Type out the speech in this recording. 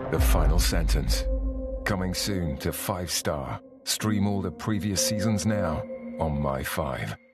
The Final Sentence. Coming soon to 5 Star. Stream all the previous seasons now on My 5.